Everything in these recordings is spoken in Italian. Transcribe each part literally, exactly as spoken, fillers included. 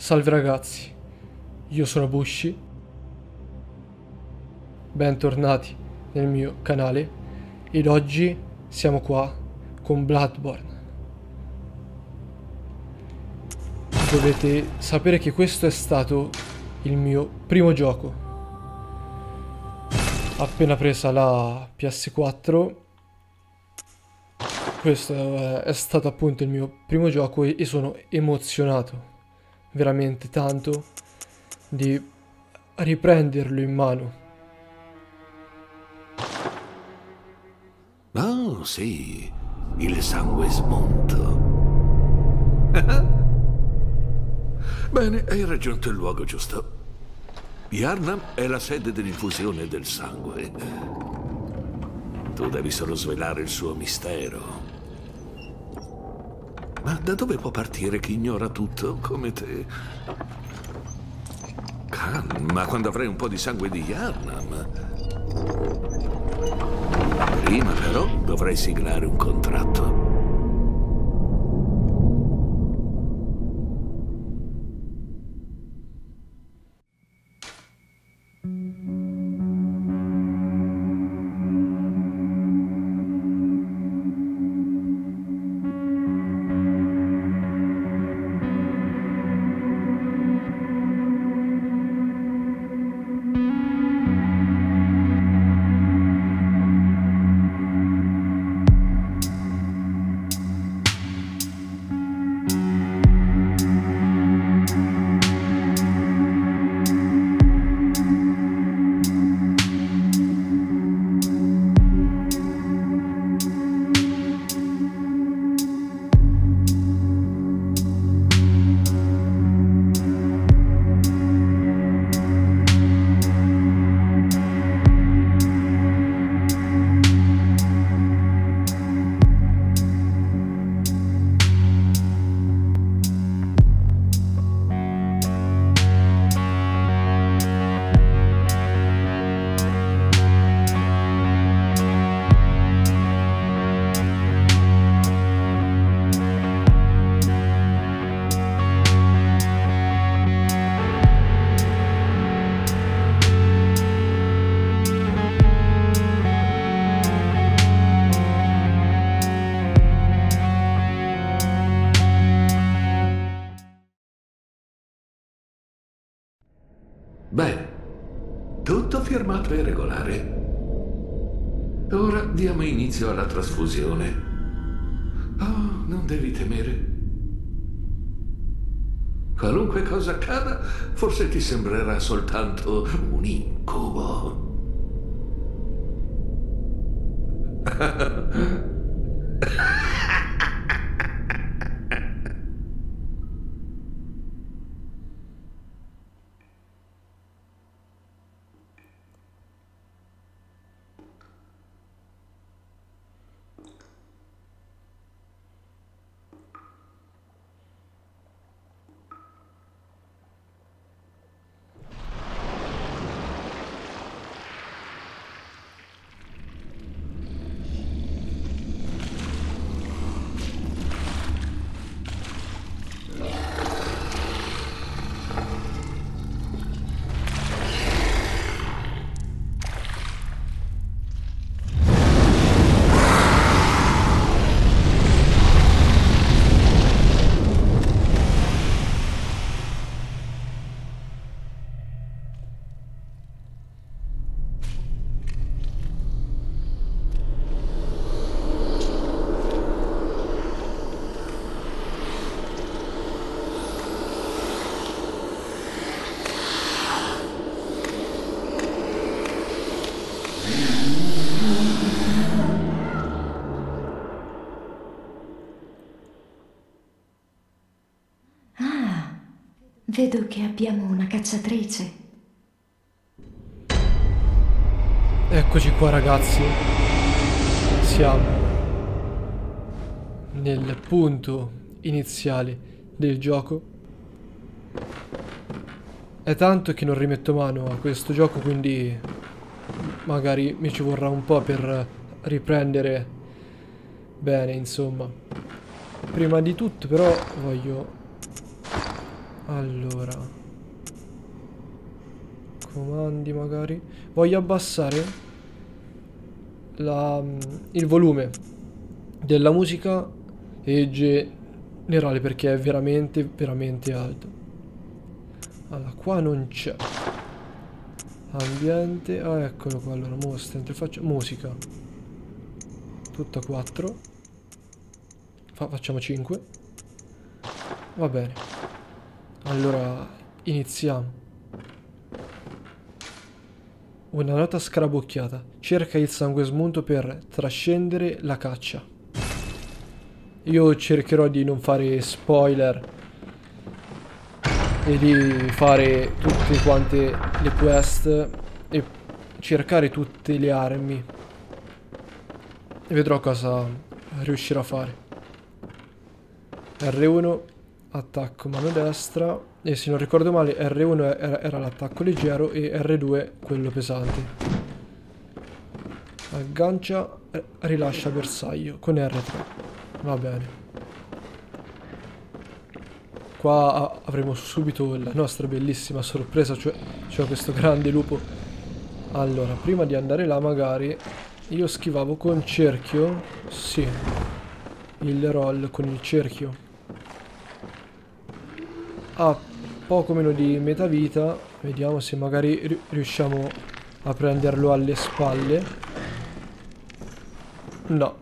Salve ragazzi, io sono Bushi, bentornati nel mio canale ed oggi siamo qua con Bloodborne. Dovete sapere che questo è stato il mio primo gioco. Appena presa la P S quattro, questo è stato appunto il mio primo gioco e sono emozionato veramente tanto di riprenderlo in mano. Oh, sì, il sangue smunto. Bene, hai raggiunto il luogo giusto. Yharnam è la sede dell'infusione del sangue. Tu devi solo svelare il suo mistero. Ma da dove può partire chi ignora tutto come te? Calma, quando avrai un po' di sangue di Yharnam. Prima però dovrai siglare un contratto. Beh, tutto firmato e regolare. Ora diamo inizio alla trasfusione. Oh, non devi temere. Qualunque cosa accada, forse ti sembrerà soltanto un incubo. Vedo che abbiamo una cacciatrice. Eccoci qua ragazzi, siamo nel punto iniziale del gioco. È tanto che non rimetto mano a questo gioco, quindi magari mi ci vorrà un po' per riprendere bene, insomma. Prima di tutto però voglio Allora, comandi magari. Voglio abbassare la, il volume della musica e generale perché è veramente veramente alto. Allora, qua non c'è ambiente. Ah, eccolo qua. Allora, mostra, interfaccia, musica tutta quattro. Fa, facciamo cinque. Va bene. Allora, iniziamo. Una nota scarabocchiata. Cerca il sanguesmunto per trascendere la caccia. Io cercherò di non fare spoiler e di fare tutte quante le quest e cercare tutte le armi. E vedrò cosa riuscirò a fare. R uno attacco mano destra e se non ricordo male R uno era, era l'attacco leggero e R due quello pesante. Aggancia, rilascia bersaglio con R tre. Va bene. Qua avremo subito la nostra bellissima sorpresa, cioè, cioè questo grande lupo. Allora, prima di andare là magari io schivavo con cerchio. Sì, il roll con il cerchio ha poco meno di metà vita. Vediamo se magari ri riusciamo a prenderlo alle spalle. No.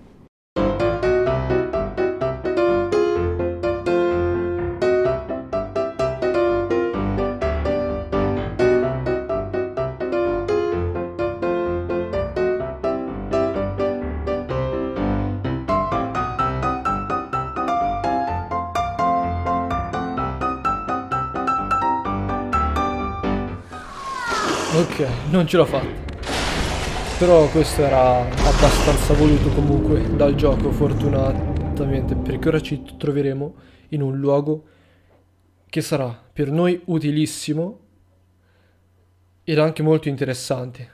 Ok, non ce l'ho fatta. Però questo era abbastanza voluto comunque dal gioco, fortunatamente, perché ora ci troveremo in un luogo che sarà per noi utilissimo ed anche molto interessante.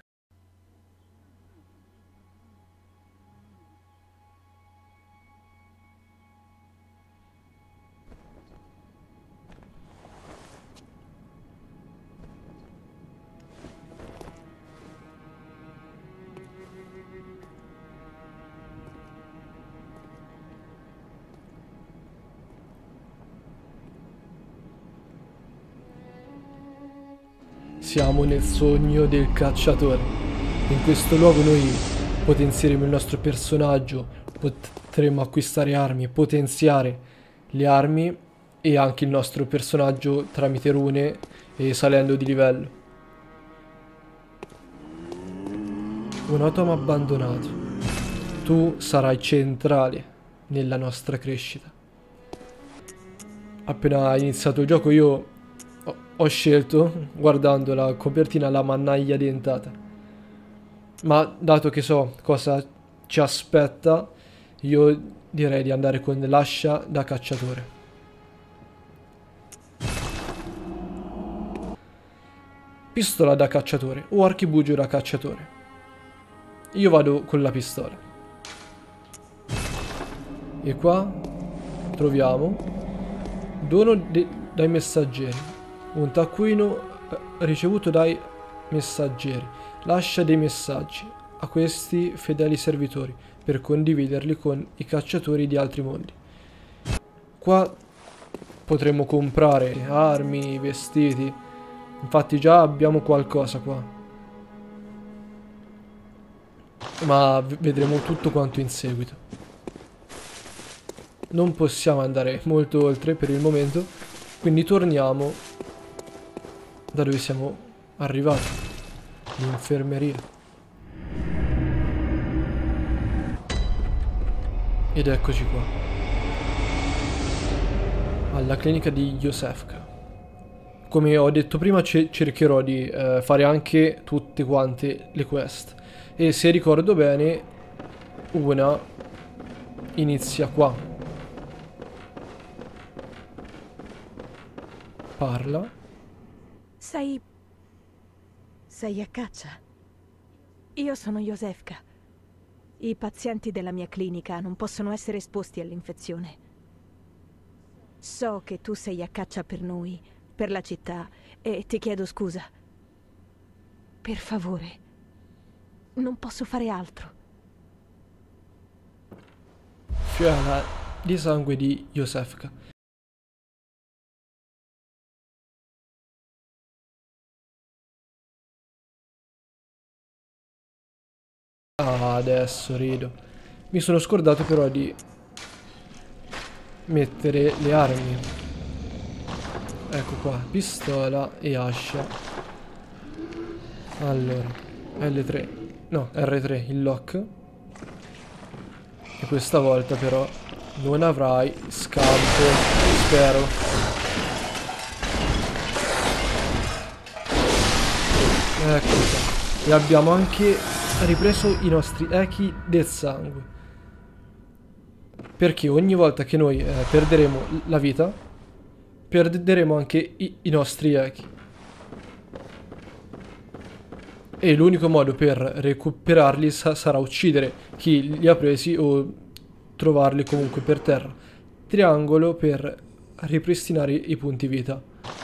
Siamo nel sogno del cacciatore. In questo luogo noi potenzieremo il nostro personaggio, potremo acquistare armi, potenziare le armi e anche il nostro personaggio tramite rune e salendo di livello. Un automa abbandonato. Tu sarai centrale nella nostra crescita. Appena iniziato il gioco io ho scelto, guardando la copertina, la mannaia dentata. Ma dato che so cosa ci aspetta, io direi di andare con l'ascia da cacciatore. Pistola da cacciatore o archibugio da cacciatore. Io vado con la pistola. E qua troviamo dono dai messaggeri. Un taccuino ricevuto dai messaggeri. Lascia dei messaggi a questi fedeli servitori per condividerli con i cacciatori di altri mondi. Qua potremo comprare armi, vestiti. Infatti già abbiamo qualcosa qua. Ma vedremo tutto quanto in seguito. Non possiamo andare molto oltre per il momento, quindi torniamo da dove siamo arrivati, l'infermeria. Ed eccoci qua, alla clinica di Josefka. Come ho detto prima cercherò di eh, fare anche tutte quante le quest. E se ricordo bene, una inizia qua. Parla. Sei... sei a caccia? Io sono Josefka. I pazienti della mia clinica non possono essere esposti all'infezione. So che tu sei a caccia per noi, per la città e ti chiedo scusa. Per favore, non posso fare altro. Fiala di sangue di Josefka. Ah, adesso rido. Mi sono scordato però di mettere le armi. Ecco qua, pistola e ascia. Allora, L tre, no, R tre, il lock. E questa volta però non avrai scampo, spero. Ecco qua. E abbiamo anche ripreso i nostri echi del sangue. Perché ogni volta che noi eh, perderemo la vita, perderemo anche i, i nostri echi. E l'unico modo per recuperarli sa sarà uccidere chi li ha presi o trovarli comunque per terra. Triangolo per ripristinare i punti vita.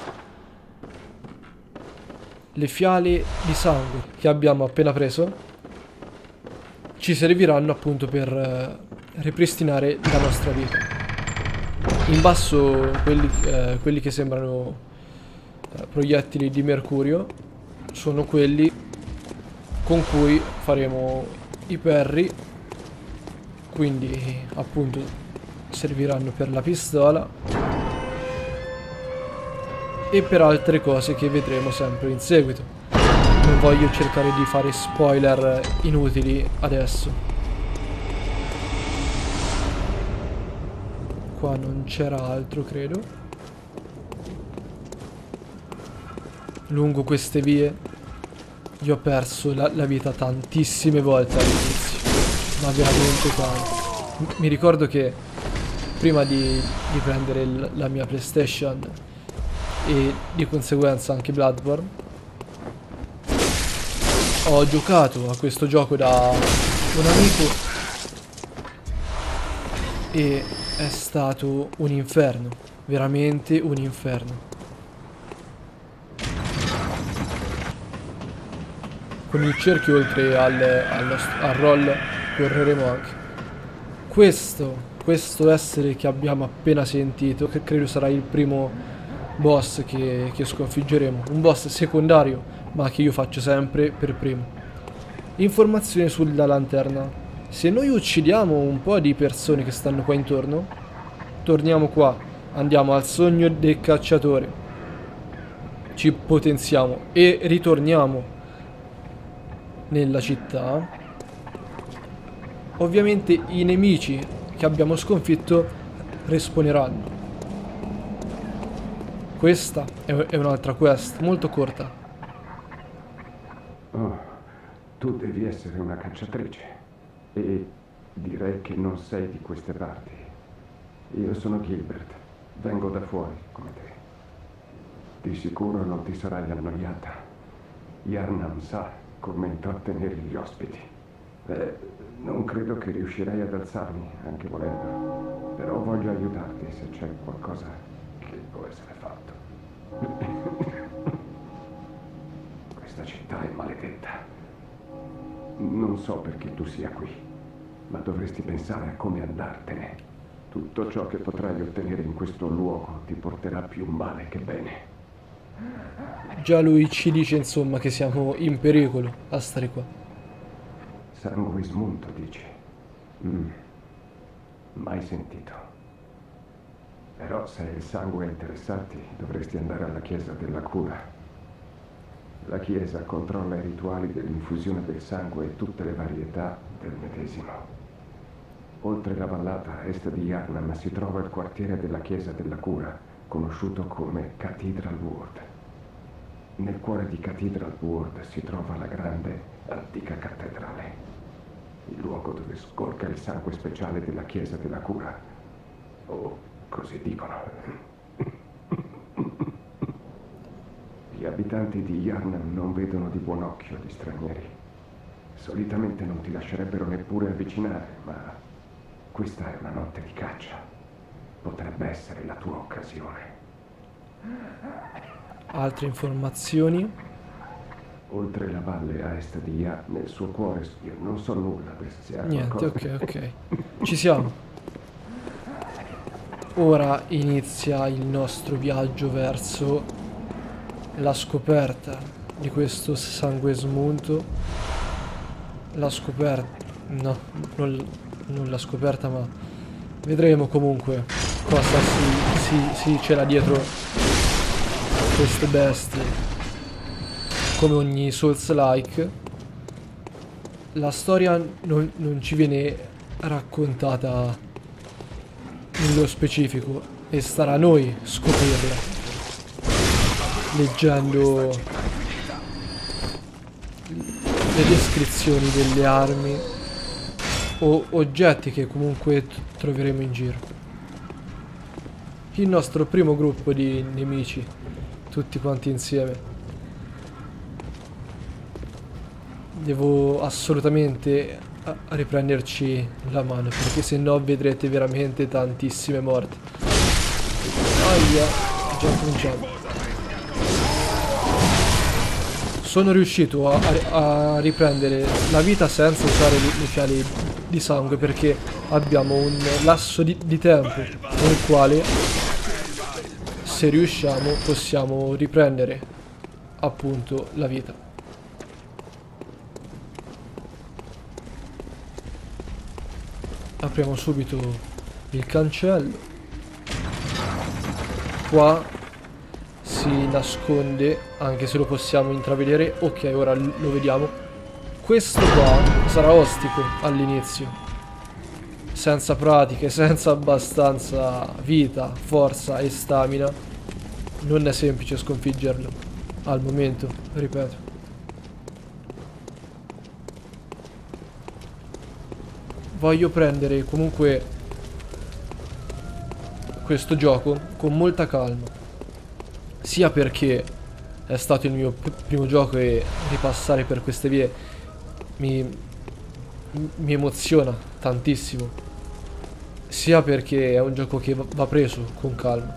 Le fiale di sangue che abbiamo appena preso ci serviranno appunto per eh, ripristinare la nostra vita. In basso quelli, eh, quelli che sembrano eh, proiettili di mercurio sono quelli con cui faremo i perri, quindi appunto serviranno per la pistola e per altre cose che vedremo sempre in seguito. Non voglio cercare di fare spoiler inutili adesso. Qua non c'era altro, credo. Lungo queste vie io ho perso la, la vita tantissime volte all'inizio, ma veramente tanto. Mi ricordo che prima di, di prendere il, la mia PlayStation e di conseguenza anche Bloodborne, ho giocato a questo gioco da un amico e è stato un inferno, veramente un inferno. Con il cerchio oltre al, al, al roll correremo anche. Questo, questo essere che abbiamo appena sentito, che credo sarà il primo boss che, che sconfiggeremo. Un boss secondario, ma che io faccio sempre per primo. Informazioni sulla lanterna. Se noi uccidiamo un po' di persone che stanno qua intorno, torniamo qua, andiamo al sogno del cacciatore, ci potenziamo e ritorniamo nella città. Ovviamente i nemici che abbiamo sconfitto respawneranno. Questa è un'altra quest molto corta. Oh, tu devi essere una cacciatrice e direi che non sei di queste parti. Io sono Gilbert, vengo da fuori come te. Di sicuro non ti sarai annoiata. Yharnam sa come intrattenere gli ospiti. Beh, non credo che riuscirei ad alzarmi, anche volendo. Però voglio aiutarti se c'è qualcosa che può essere fatto. Questa città è maledetta. Non so perché tu sia qui, ma dovresti pensare a come andartene. Tutto ciò che potrai ottenere in questo luogo ti porterà più male che bene. Già lui ci dice insomma che siamo in pericolo a stare qua. Sangue smunto, dici? Mm. Mai sentito. Però se il sangue a interessarti, dovresti andare alla chiesa della cura. La chiesa controlla i rituali dell'infusione del sangue e tutte le varietà del medesimo. Oltre la vallata a est di Yharnam si trova il quartiere della chiesa della cura, conosciuto come Cathedral Ward. Nel cuore di Cathedral Ward si trova la grande, antica cattedrale, il luogo dove scorga il sangue speciale della chiesa della cura, o così dicono. Gli abitanti di Yharnam non vedono di buon occhio gli stranieri. Solitamente non ti lascerebbero neppure avvicinare, ma questa è una notte di caccia. Potrebbe essere la tua occasione. Altre informazioni. Oltre la valle a est di Ya, nel suo cuore, io non so nulla se ha Niente, qualcosa. ok, ok. Ci siamo. Ora inizia il nostro viaggio verso la scoperta di questo sangue smunto. La scoperta... No, non, non la scoperta, ma vedremo comunque cosa si, si, si c'era dietro queste bestie. Come ogni Souls-like, la storia non, non ci viene raccontata nello specifico e starà a noi scoprirla, leggendo le descrizioni delle armi o oggetti che comunque troveremo in giro. Il nostro primo gruppo di nemici, tutti quanti insieme. Devo assolutamente riprenderci la mano, perché se no vedrete veramente tantissime morti. Aia, già cominciamo. Sono riuscito a, a, a riprendere la vita senza usare le, le fiale di sangue, perché abbiamo un lasso di, di tempo nel quale, se riusciamo, possiamo riprendere appunto la vita. Apriamo subito il cancello. Qua si nasconde, anche se lo possiamo intravedere. Ok, ora lo vediamo. Questo qua sarà ostico all'inizio, senza pratiche, senza abbastanza vita, forza e stamina. Non è semplice sconfiggerlo al momento, ripeto. Voglio prendere comunque questo gioco con molta calma, sia perché è stato il mio primo gioco e ripassare per queste vie mi, mi emoziona tantissimo, sia perché è un gioco che va preso con calma.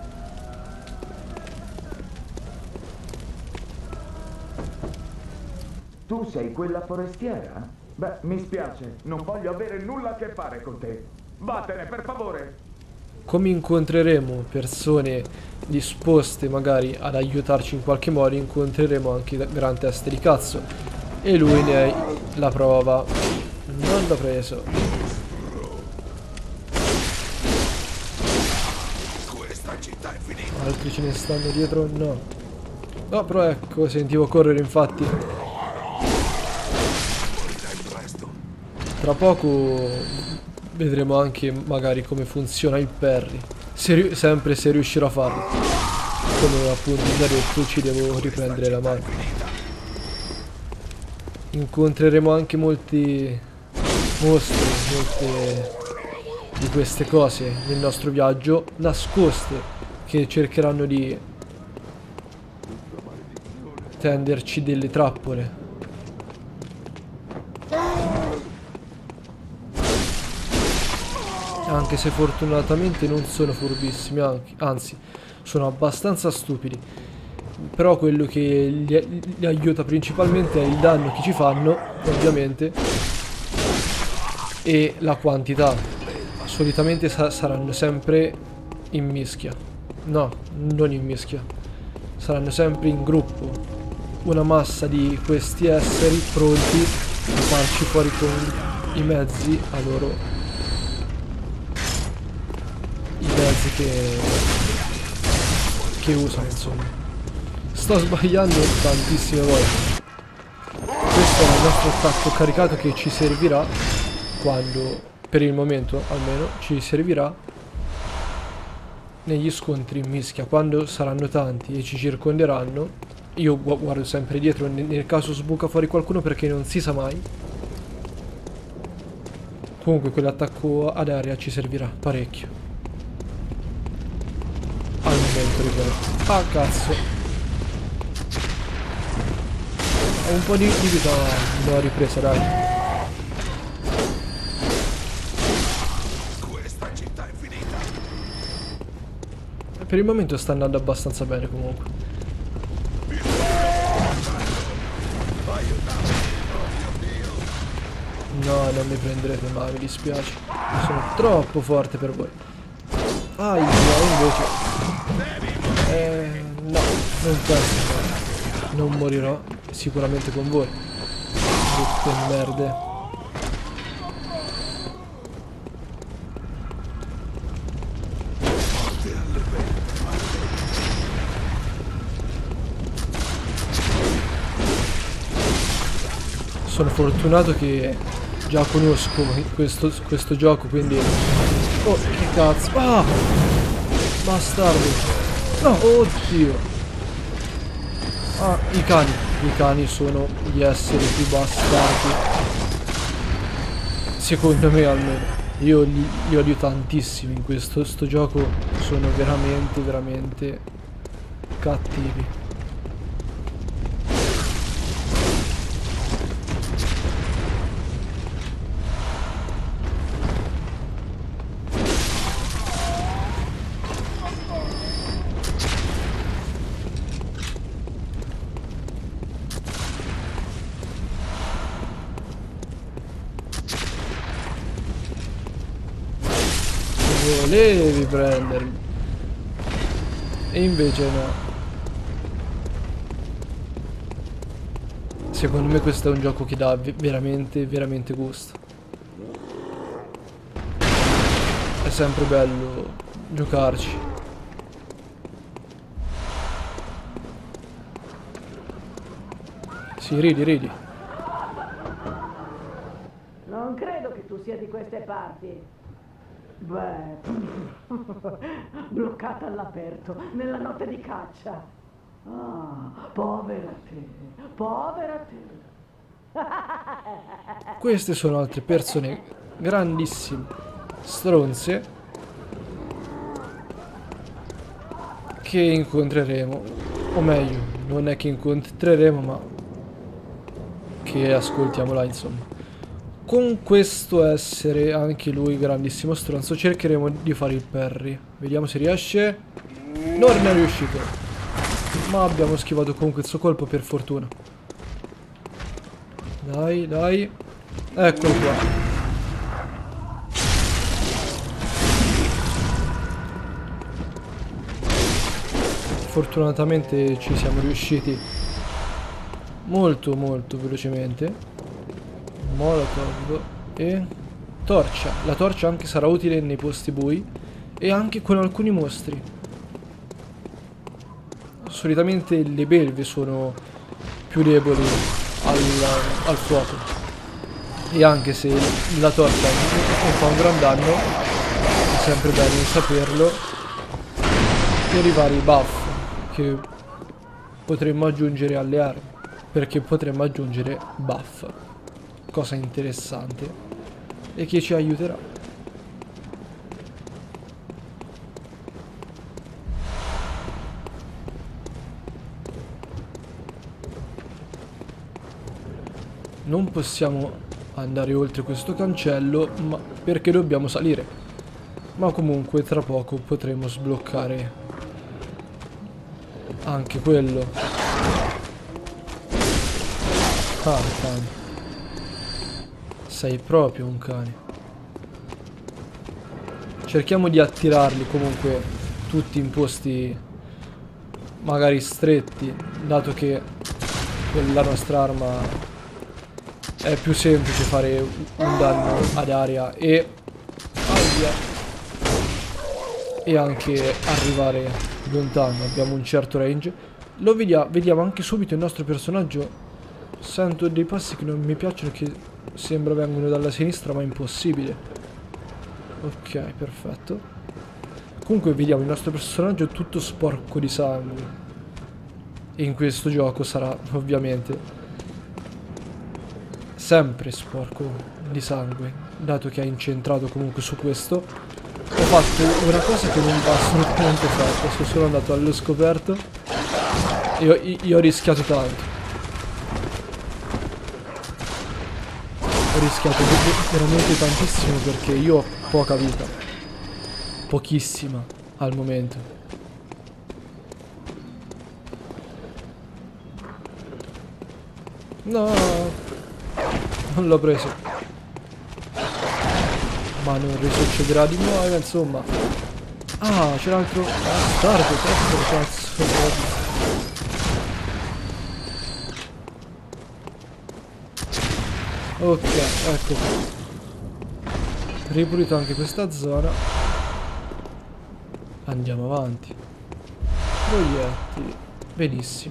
Tu sei quella forestiera? Beh, mi spiace, non voglio avere nulla a che fare con te. Vattene, per favore! Come incontreremo persone disposte magari ad aiutarci in qualche modo, incontreremo anche gran teste di cazzo. E lui ne è la prova. Non l'ho preso. Altri ce ne stanno dietro? No. No, però ecco, sentivo correre infatti. Tra poco vedremo anche magari come funziona il parry, se sempre se riuscirò a farlo. Come appunto già detto, ci devo riprendere la mano. Incontreremo anche molti mostri, molte di queste cose nel nostro viaggio, nascoste, che cercheranno di tenderci delle trappole. Anche se fortunatamente non sono furbissimi, anche, anzi sono abbastanza stupidi. Però quello che li, li aiuta principalmente è il danno che ci fanno, ovviamente, e la quantità. Solitamente sa saranno sempre in mischia. No, non in mischia. Saranno sempre in gruppo. Una massa di questi esseri pronti a farci fuori con i mezzi a loro. I mezzi che, che usano, insomma. Sto sbagliando tantissime volte. Questo è il nostro attacco caricato che ci servirà quando, per il momento almeno, ci servirà negli scontri in mischia. Quando saranno tanti e ci circonderanno, io gu guardo sempre dietro nel caso sbuca fuori qualcuno, perché non si sa mai. Comunque quell'attacco ad aria ci servirà parecchio. Al momento, ripeto. Ah, cazzo. Ho un po' di, di vita, l'ho ripresa, dai. Questa città è finita. Per il momento sta andando abbastanza bene, comunque. No, non mi prenderete mai, mi dispiace. Sono troppo forte per voi. Ah, invece... Eh, no, non penso. Non morirò sicuramente con voi. Brutte merde. Sono fortunato che già conosco questo, questo gioco, quindi... Oh, che cazzo! Ah! Bastardo! No, oddio! Ah, i cani. I cani sono gli esseri più bastardi. Secondo me almeno. Io li, li odio tantissimi in questo sto gioco. Sono veramente, veramente cattivi. Volevi prendermi e invece no. Secondo me questo è un gioco che dà veramente veramente gusto. È sempre bello giocarci. Sì, ridi, ridi. Non credo che tu sia di queste parti. Beh, bloccata all'aperto, nella notte di caccia. Ah, povera te, povera te. Queste sono altre persone grandissime, stronze, che incontreremo. O meglio, non è che incontreremo, ma che ascoltiamo là, insomma. Con questo essere, anche lui grandissimo stronzo, cercheremo di fare il parry. Vediamo se riesce. Non è riuscito, ma abbiamo schivato comunque il suo colpo, per fortuna. Dai, dai. Eccolo qua. Fortunatamente ci siamo riusciti molto molto velocemente. Molotov e torcia. La torcia anche sarà utile nei posti bui e anche con alcuni mostri. Solitamente le belve sono più deboli al, al fuoco, e anche se la torcia non fa un gran danno, è sempre bene saperlo per i vari buff che potremmo aggiungere alle armi, perché potremmo aggiungere buff, cosa interessante e che ci aiuterà. Non possiamo andare oltre questo cancello, ma perché dobbiamo salire. Ma comunque tra poco potremo sbloccare anche quello. Ah, cane. Sei proprio un cane. Cerchiamo di attirarli comunque tutti in posti magari stretti, dato che con la nostra arma è più semplice fare un danno ad area e aia, e anche arrivare lontano. Abbiamo un certo range. Lo vediamo, vediamo anche subito il nostro personaggio. Sento dei passi che non mi piacciono, che sembra vengono dalla sinistra, ma è impossibile. Ok, perfetto. Comunque vediamo il nostro personaggio tutto sporco di sangue, e in questo gioco sarà ovviamente sempre sporco di sangue, dato che ha incentrato comunque su questo. Ho fatto una cosa che non va assolutamente fatta. Sono solo andato allo scoperto e ho, io ho rischiato tanto. Ho rischiato veramente tantissimo, perché io ho poca vita, pochissima al momento. No, non l'ho preso. ma non risuccederà di nuovo, insomma. Ah, c'è l'altro bastardo, cazzo, cazzo. Ok, ecco qua. Ripulito anche questa zona. Andiamo avanti. Proiettili. Benissimo.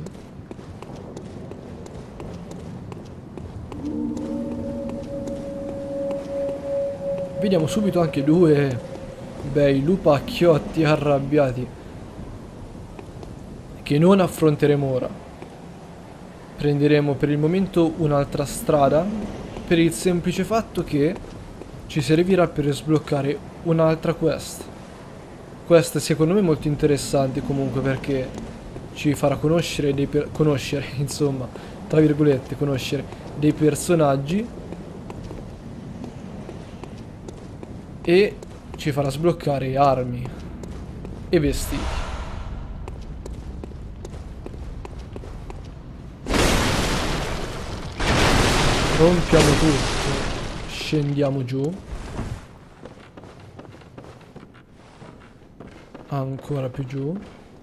Vediamo subito anche due bei lupacchiotti arrabbiati che non affronteremo ora. Prenderemo per il momento un'altra strada per il semplice fatto che ci servirà per sbloccare un'altra quest. Quest secondo me molto interessante comunque, perché ci farà conoscere dei per conoscere, insomma, tra virgolette, conoscere dei personaggi e ci farà sbloccare armi e vestiti. Rompiamo tutto, scendiamo giù. Ancora più giù.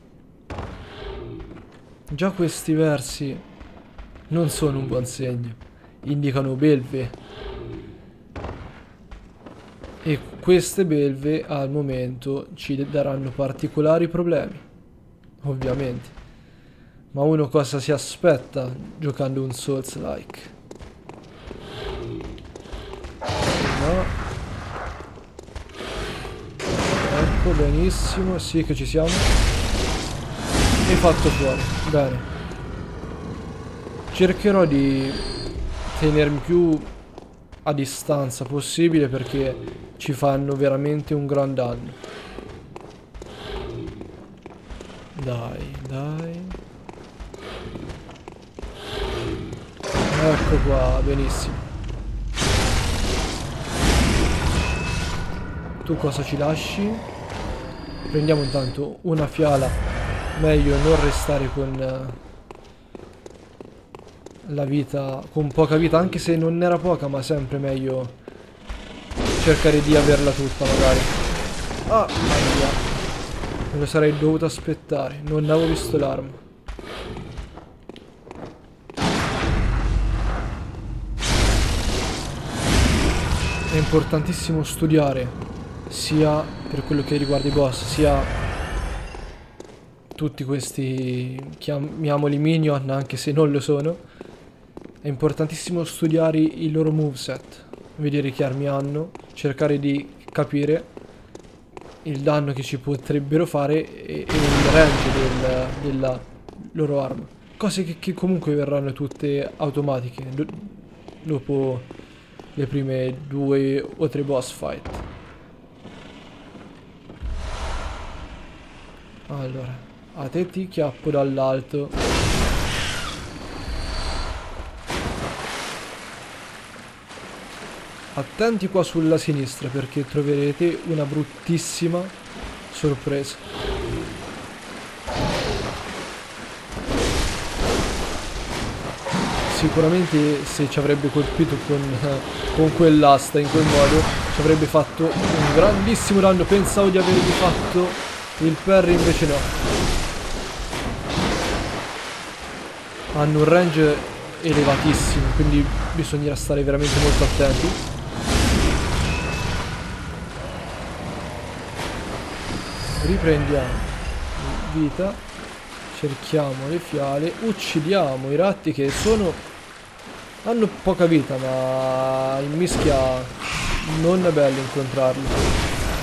Già questi versi non sono un buon segno, indicano belve. E queste belve al momento ci daranno particolari problemi, ovviamente. Ma uno cosa si aspetta giocando un Souls-like? No. Ecco, benissimo, sì che ci siamo. E fatto fuori, bene. Cercherò di tenermi più a distanza possibile perché ci fanno veramente un gran danno. Dai, dai. Ecco qua, benissimo. Tu cosa ci lasci? Prendiamo intanto una fiala. Meglio non restare con la vita, con poca vita, anche se non era poca, ma sempre meglio cercare di averla tutta magari. Ah, aia. Me lo sarei dovuto aspettare, non avevo visto l'arma. È importantissimo studiare sia per quello che riguarda i boss, sia tutti questi, chiamiamoli minion, anche se non lo sono. È importantissimo studiare i loro moveset, vedere che armi hanno, cercare di capire il danno che ci potrebbero fare e, e il range del, della loro arma. Cose che, che comunque verranno tutte automatiche do, dopo le prime due o tre boss fight. Allora, a te ti chiappo dall'alto. Attenti qua sulla sinistra perché troverete una bruttissima sorpresa. Sicuramente se ci avrebbe colpito con, con quell'asta in quel modo ci avrebbe fatto un grandissimo danno. Pensavo di avergli fatto il parry, invece no. Hanno un range elevatissimo, quindi bisognerà stare veramente molto attenti. Riprendiamo vita, cerchiamo le fiale, uccidiamo i ratti che sono hanno poca vita, ma in mischia non è bello incontrarli.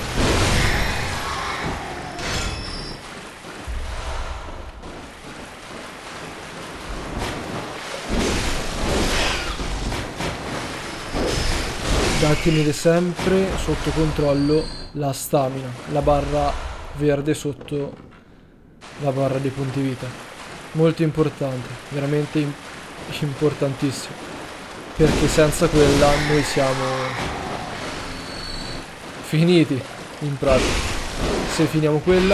Da tenere sempre sotto controllo la stamina, la barra verde sotto la barra dei punti vita. Molto importante, veramente importantissimo, perché senza quella noi siamo finiti in pratica. Se finiamo quella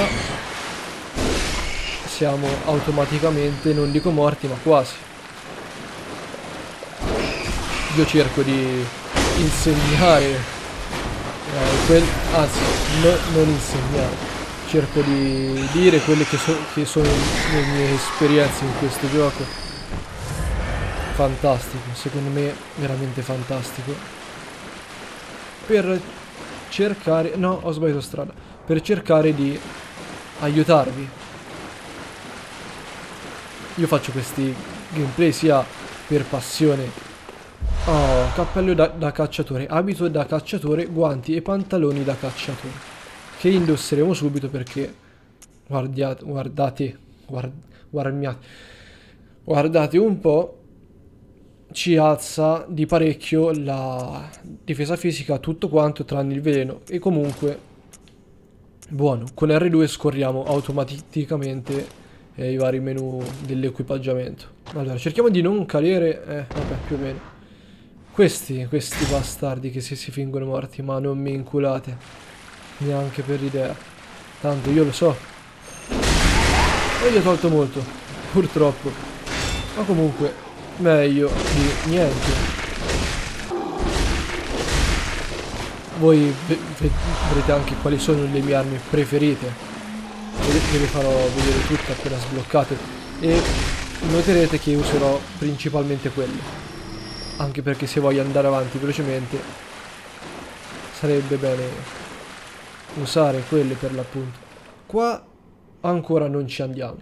siamo automaticamente, non dico morti, ma quasi. Io cerco di insegnare Eh, quel, anzi, no, non insegnare. Cerco di dire quelle che, so, che sono le mie esperienze in questo gioco. Fantastico, secondo me veramente fantastico. Per cercare... no, ho sbagliato strada. Per cercare di aiutarvi. Io faccio questi gameplay sia per passione. Oh, cappello da, da cacciatore, abito da cacciatore, guanti e pantaloni da cacciatore. Che indosseremo subito perché guardiate, guardate, guard, guardiate, guardate un po', ci alza di parecchio la difesa fisica, tutto quanto tranne il veleno. E comunque buono, con R due scorriamo automaticamente eh, i vari menu dell'equipaggiamento. Allora cerchiamo di non cadere, eh vabbè più o meno. Questi, questi bastardi che si, si fingono morti, ma non mi inculate neanche per idea. Tanto io lo so. E gli ho tolto molto, purtroppo. Ma comunque, meglio di niente. Voi vedrete anche quali sono le mie armi preferite. Ve le farò vedere tutte appena sbloccate. E noterete che userò principalmente quelle. Anche perché se voglio andare avanti velocemente sarebbe bene usare quelle per l'appunto. Qua ancora non ci andiamo.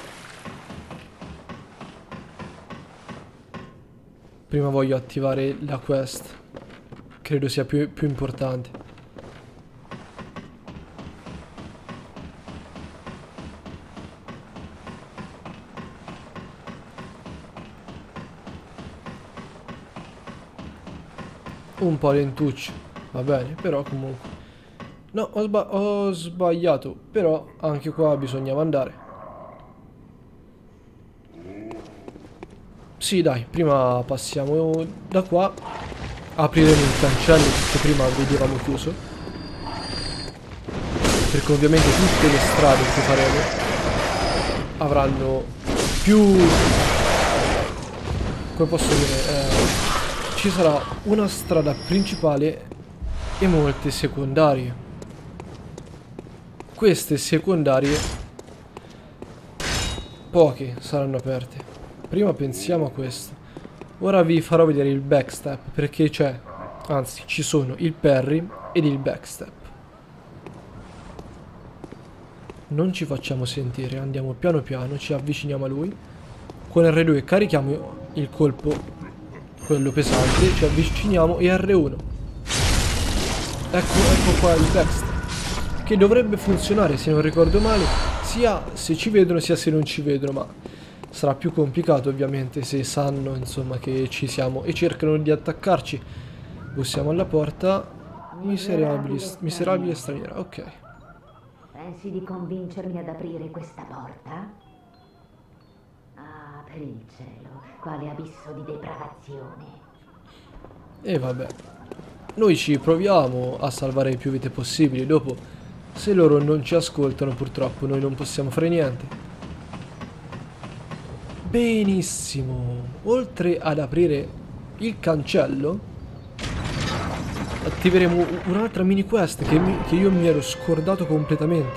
Prima voglio attivare la quest. Credo sia più, più importante. Un po' lentuccio, va bene, però comunque. No, ho, sba ho sbagliato, però anche qua bisognava andare. Sì, dai, prima passiamo da qua. Apriremo il cancello che prima vedevamo chiuso. Perché ovviamente tutte le strade che faremo avranno più... come posso dire? Eh, ci sarà una strada principale e molte secondarie. Queste secondarie poche saranno aperte. Prima pensiamo a questo. Ora vi farò vedere il backstep perché c'è, anzi ci sono il parry ed il backstep. Non ci facciamo sentire, andiamo piano piano, ci avviciniamo a lui. Con R due carichiamo il colpo, quello pesante, ci avviciniamo e R uno. Ecco, ecco qua il backstep. Che dovrebbe funzionare, se non ricordo male, sia se ci vedono sia se non ci vedono, ma sarà più complicato ovviamente se sanno insomma che ci siamo e cercano di attaccarci. Bussiamo alla porta. Miserabile, miserabile straniera, ok. Pensi di convincermi ad aprire questa porta? Ah, per il cielo, quale abisso di depravazione. E vabbè, noi ci proviamo a salvare più vite possibili. Dopo, se loro non ci ascoltano, purtroppo noi non possiamo fare niente. Benissimo. Oltre ad aprire il cancello, attiveremo un'altra mini quest che, mi, che io mi ero scordato completamente.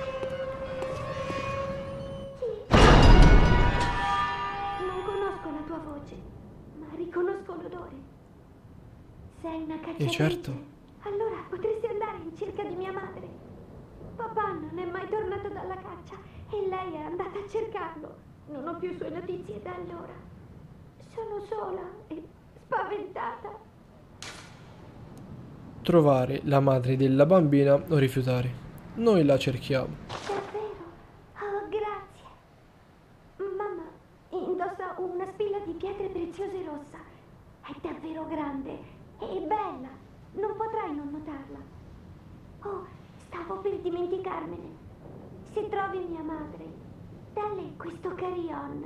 Non conosco la tua voce, ma riconosco l'odore. Sei una cacciatrice. E certo. Allora potresti andare in cerca di mia madre. Papà non è mai tornato dalla caccia e lei è andata a cercarlo. Non ho più sue notizie da allora. Sono sola e spaventata. Trovare la madre della bambina o rifiutare. Noi la cerchiamo. Davvero? Oh, grazie. Mamma indossa una spilla di pietre preziose rossa. È davvero grande e bella. Non potrai non notarla. Oh, stavo per dimenticarmene. Se trovi mia madre, dalle questo carillon.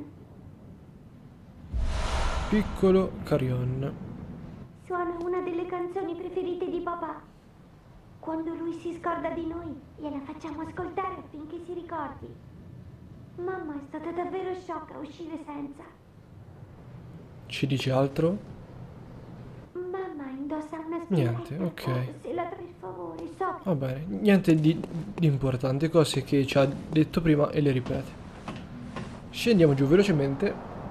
Piccolo carillon. Suona una delle canzoni preferite di papà. Quando lui si scorda di noi, gliela facciamo ascoltare affinché si ricordi. Mamma è stata davvero sciocca a uscire senza. Ci dice altro? Mamma indossa una spilletta. Niente, ok. Se la per favore, so. Va bene, niente di, di importante, cose che ci ha detto prima e le ripete. Scendiamo giù velocemente.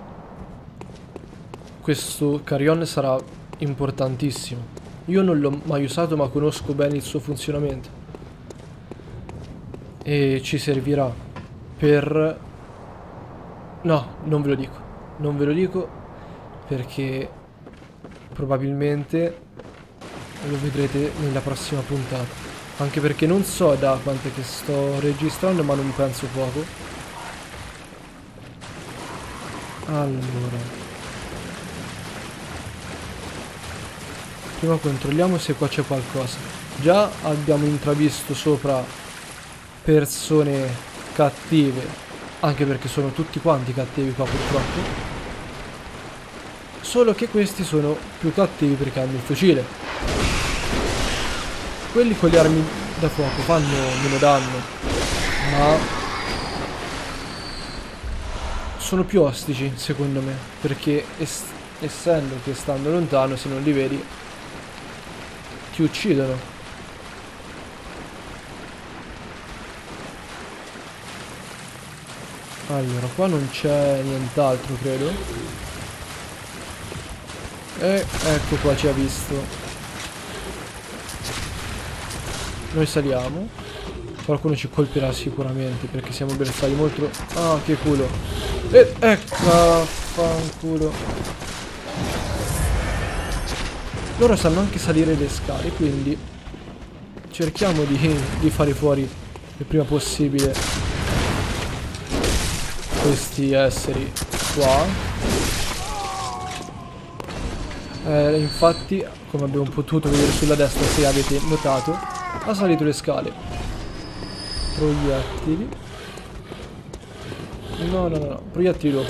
Questo carillon sarà importantissimo. Io non l'ho mai usato, ma conosco bene il suo funzionamento. E ci servirà per... No, non ve lo dico. Non ve lo dico perché probabilmente lo vedrete nella prossima puntata. Anche perché non so da quanto che sto registrando, ma non penso poco. Allora, prima controlliamo se qua c'è qualcosa. Già abbiamo intravisto sopra persone cattive, anche perché sono tutti quanti cattivi qua purtroppo. Solo che questi sono più cattivi perché hanno il fucile. Quelli con le armi da fuoco fanno meno danno, ma sono più ostici secondo me, perché es essendo che stanno lontano, se non li vedi ti uccidono. Allora, qua non c'è nient'altro, credo. E ecco qua, ci ha visto. Noi saliamo. Qualcuno ci colpirà sicuramente, perché siamo bersagli molto... Ah, che culo. E ecco, fanculo. Loro sanno anche salire le scale, quindi cerchiamo di, di fare fuori il prima possibile questi esseri qua. Eh, infatti, come abbiamo potuto vedere sulla destra, se avete notato, ha salito le scale. Proiettili. No, no, no, no. Proiettili dopo.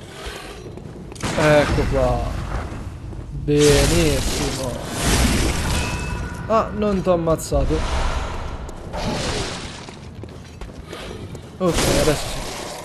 Ecco qua. Benissimo. Ah, non t'ho ammazzato. Ok, adesso sì.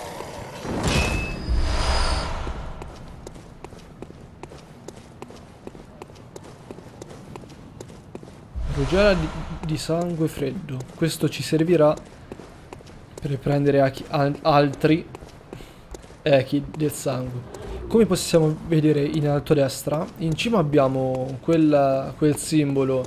Rugiada di, di sangue freddo. Questo ci servirà per prendere al altri echi del sangue. Come possiamo vedere in alto a destra, in cima abbiamo quel, quel simbolo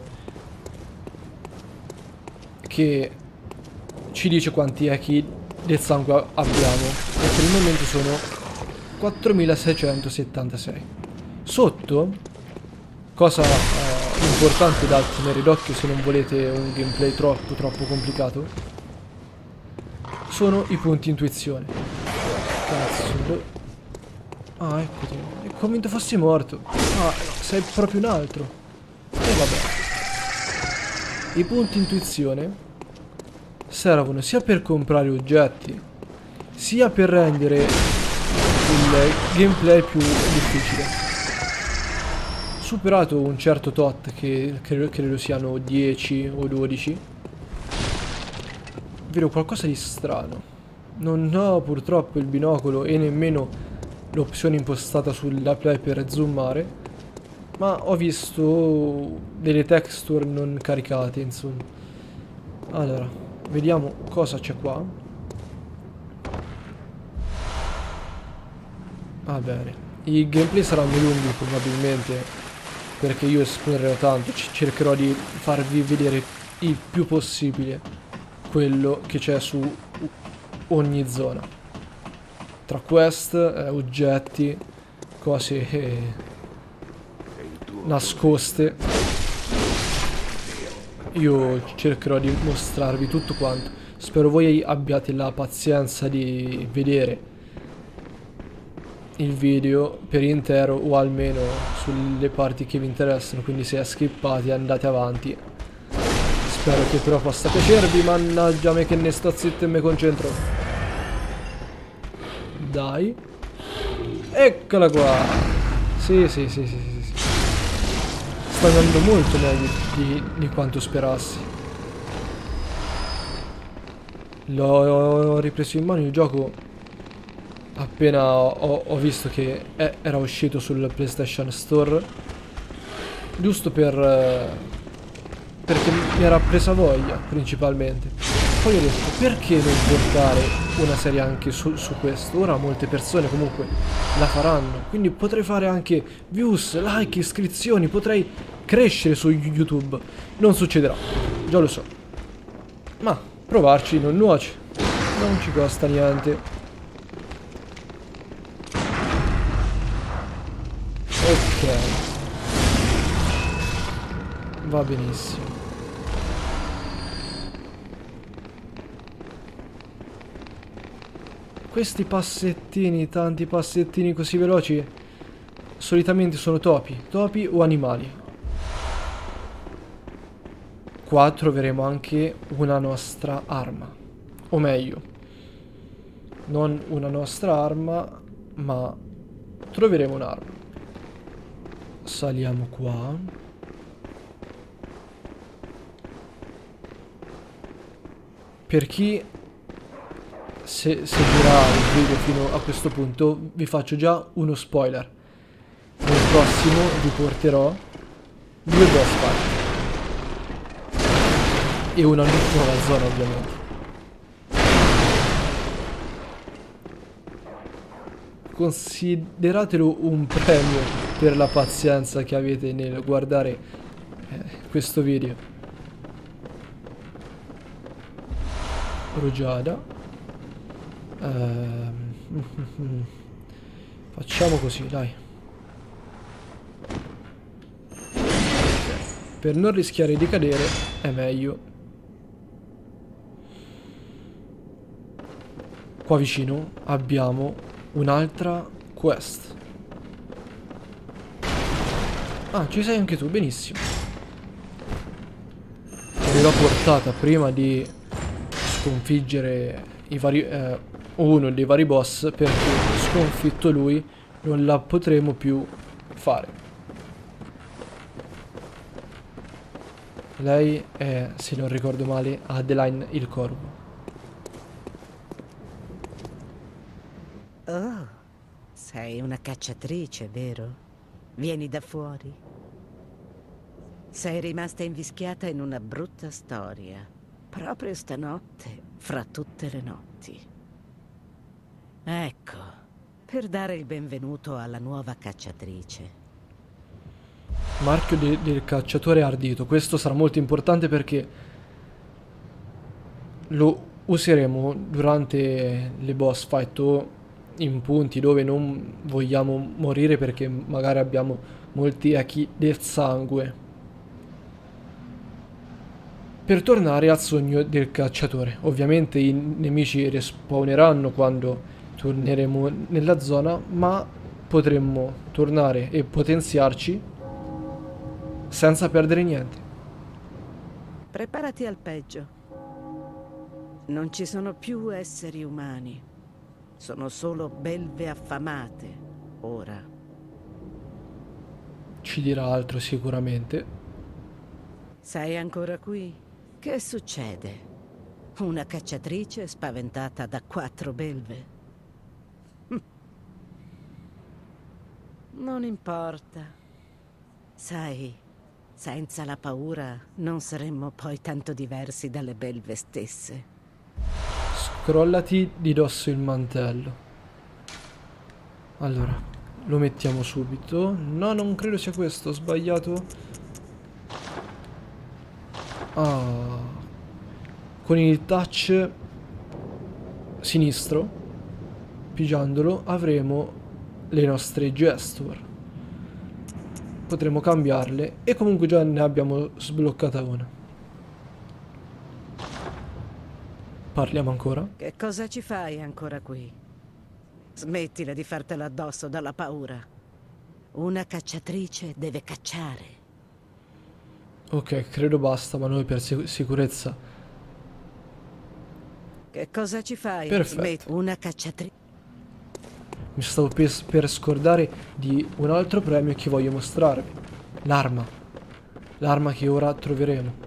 che ci dice quanti echi del sangue abbiamo, e per il momento sono quattromilaseicentosettantasei. Sotto, cosa eh, importante da tenere d'occhio se non volete un gameplay troppo troppo complicato, sono i punti intuizione. Cazzo. Ah, eccoti. È convinto fossi morto. Ah, sei proprio un altro. E eh, vabbè. I punti intuizione servono sia per comprare oggetti, sia per rendere il gameplay più difficile. Superato un certo tot, che credo, credo siano dieci o dodici, vedo qualcosa di strano. Non ho purtroppo il binocolo e nemmeno l'opzione impostata sulla play per zoomare, ma ho visto delle texture non caricate, insomma. Allora, vediamo cosa c'è qua. Va bene. I gameplay saranno lunghi probabilmente, perché io esplorerò tanto. C cercherò di farvi vedere il più possibile quello che c'è su ogni zona. Tra quest, eh, oggetti, cose eh, nascoste. Io cercherò di mostrarvi tutto quanto. Spero voi abbiate la pazienza di vedere il video per intero, o almeno sulle parti che vi interessano. Quindi se skippate andate avanti. Spero che però possa piacervi. Mannaggia me che ne sto zitto e mi concentro. Dai. Eccola qua. Sì, sì, sì, sì, sì, sì. Sta andando molto meglio di, di quanto sperassi. L'ho ripreso in mano il gioco appena ho, ho visto che è, era uscito sul PlayStation Store. Giusto per... eh, perché mi era presa voglia, principalmente. Poi ho detto, perché non portare una serie anche su, su questo? Ora molte persone comunque la faranno, quindi potrei fare anche views, like, iscrizioni, potrei crescere su YouTube. Non succederà, già lo so. Ma provarci non nuoce, non ci costa niente. Ok. Va benissimo. Questi passettini, tanti passettini così veloci, solitamente sono topi, topi o animali. Qua troveremo anche una nostra arma, o meglio, non una nostra arma, ma troveremo un'arma. Saliamo qua. Per chi se seguirà il video fino a questo punto, vi faccio già uno spoiler. Nel prossimo vi porterò due boss fight e una nuova zona, ovviamente. Consideratelo un premio per la pazienza che avete nel guardare eh, questo video. Rugiada. Uh, facciamo così, dai. Per non rischiare di cadere è meglio. Qua vicino abbiamo un'altra quest. Ah, ci sei anche tu, benissimo. L'ho portata prima di sconfiggere i vari... Eh, uno dei vari boss, perché sconfitto lui non la potremo più fare. Lei è, se non ricordo male, Adeline il Corvo. Oh, sei una cacciatrice, vero? Vieni da fuori. Sei rimasta invischiata in una brutta storia, proprio stanotte, fra tutte le notti. Ecco, per dare il benvenuto alla nuova cacciatrice. Marchio de del cacciatore ardito. Questo sarà molto importante perché lo useremo durante le boss fight o in punti dove non vogliamo morire perché magari abbiamo molti echi del sangue, per tornare al sogno del cacciatore. Ovviamente i nemici respawneranno quando torneremo nella zona, ma potremmo tornare e potenziarci senza perdere niente. Preparati al peggio. Non ci sono più esseri umani. Sono solo belve affamate, ora. Ci dirà altro sicuramente. Sei ancora qui? Che succede? Una cacciatrice spaventata da quattro belve? Non importa. Sai, senza la paura non saremmo poi tanto diversi dalle belve stesse. Scrollati di dosso il mantello. Allora, lo mettiamo subito. No, non credo sia questo, ho sbagliato. Ah. Con il touch sinistro, pigiandolo, avremo le nostre gesture. Potremo cambiarle e comunque già ne abbiamo sbloccata una. Parliamo ancora? Che cosa ci fai ancora qui? Smettila di fartela addosso dalla paura. Una cacciatrice deve cacciare. Ok, credo basta, ma noi per sic- sicurezza. Che cosa ci fai? Perfetto. Smetti. Una cacciatrice. Mi stavo per, per scordare di un altro premio che voglio mostrarvi. L'arma. L'arma che ora troveremo.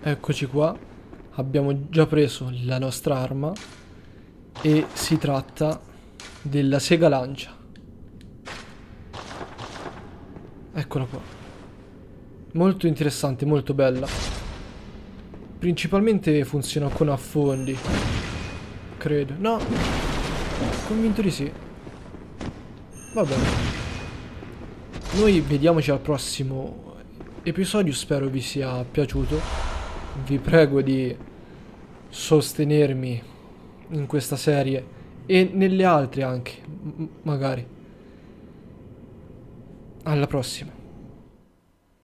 Eccoci qua. Abbiamo già preso la nostra arma. E si tratta della sega lancia. Eccola qua. Molto interessante, molto bella. Principalmente funziona con affondi. Credo. No. Convinto di sì. Va bene. Noi vediamoci al prossimo episodio. Spero vi sia piaciuto. Vi prego di sostenermi in questa serie e nelle altre anche, m- magari. Alla prossima.